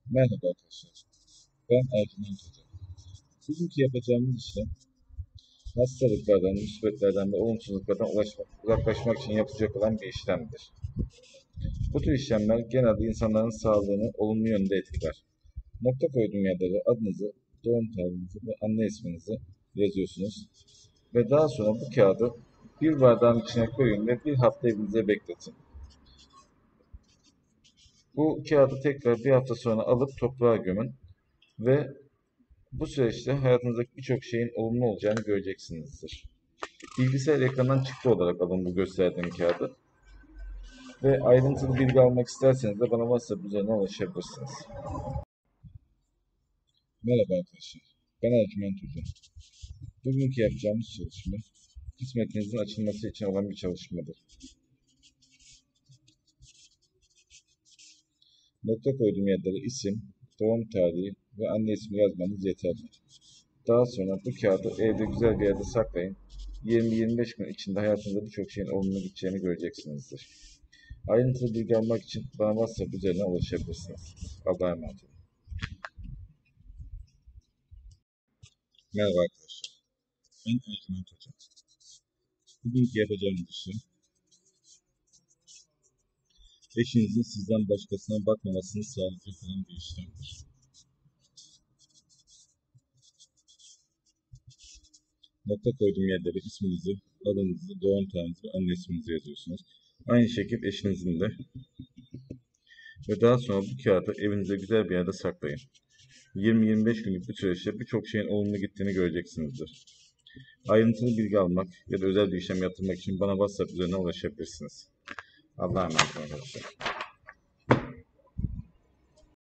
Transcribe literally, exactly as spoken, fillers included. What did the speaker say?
Merhaba arkadaşlar. Ben Ercüment Hoca. Bugünkü yapacağımız işlem hastalıklardan, musibetlerden ve olumsuzluklardan ulaşmak, uzaklaşmak için yapılacak olan bir işlemdir. Bu tür işlemler genelde insanların sağlığını olumlu yönde etkiler. Nokta koyduğum yerlere adınızı, doğum tarihinizi ve anne isminizi yazıyorsunuz. Ve daha sonra bu kağıdı bir bardağın içine koyun ve bir hafta evinize bekletin. Bu kağıdı tekrar bir hafta sonra alıp toprağa gömün ve bu süreçte hayatınızdaki birçok şeyin olumlu olacağını göreceksinizdir. Bilgisayar ekranından çıktı olarak alın bu gösterdiğim kağıdı. Ve ayrıntılı bilgi almak isterseniz de bana WhatsApp üzerinden ulaşabilirsiniz. Merhaba arkadaşlar. Ben Ercüment Hoca. Bugünkü yapacağımız çalışma kısmetinizin açılması için olan bir çalışmadır. Nokta koyduğum yerlere isim, doğum tarihi ve anne ismi yazmanız yeterli. Daha sonra bu kağıdı evde güzel bir yerde saklayın. yirmi yirmi beş gün içinde hayatınızda birçok şeyin olumlu gideceğini göreceksinizdir. Ayrıntılı bilgi almak için bana WhatsApp üzerinden ulaşabilirsiniz. Allah'a emanet olun. Merhaba arkadaşlar. Ben Ercüment Hoca. Bugünkü yapacağımız işlem eşinizin sizden başkasına bakmamasını sağlayacak olan bir işlemdir. Nokta koyduğum yerlere isminizi, adınızı, doğum tarihinizi ve anne isminizi yazıyorsunuz. Aynı şekilde eşinizin de. Ve daha sonra bu kağıdı evinize güzel bir yerde saklayın. yirmi yirmi beş günlük bir süreçte birçok şeyin olumlu gittiğini göreceksinizdir. Ayrıntılı bilgi almak ya da özel bir işlem yaptırmak için bana WhatsApp üzerinden ulaşabilirsiniz. Allah'a emanet olun arkadaşlar.